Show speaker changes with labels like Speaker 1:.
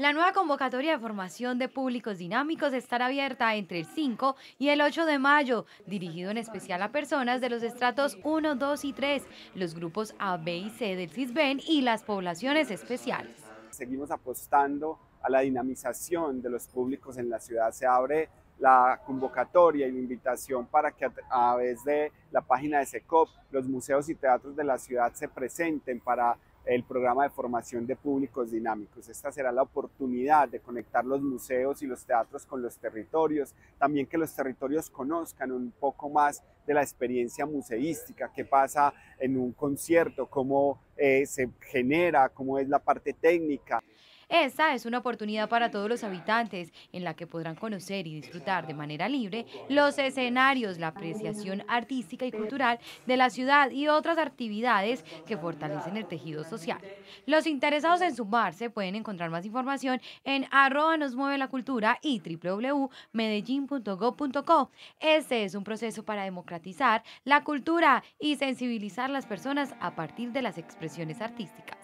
Speaker 1: La nueva convocatoria de formación de públicos dinámicos estará abierta entre el 5 y el 8 de mayo, dirigido en especial a personas de los estratos 1, 2 y 3, los grupos A, B y C del CISBEN y las poblaciones especiales.
Speaker 2: Seguimos apostando a la dinamización de los públicos en la ciudad. Se abre la convocatoria y la invitación para que a través de la página de SECOP los museos y teatros de la ciudad se presenten para el programa de formación de públicos dinámicos. Esta será la oportunidad de conectar los museos y los teatros con los territorios, también que los territorios conozcan un poco más de la experiencia museística, qué pasa en un concierto, cómo se genera, cómo es la parte técnica.
Speaker 1: Esta es una oportunidad para todos los habitantes en la que podrán conocer y disfrutar de manera libre los escenarios, la apreciación artística y cultural de la ciudad y otras actividades que fortalecen el tejido social. Los interesados en sumarse pueden encontrar más información en @nos mueve la cultura y www.medellin.gov.co. Este es un proceso para democratizar la cultura y sensibilizar a las personas a partir de las expresiones artísticas.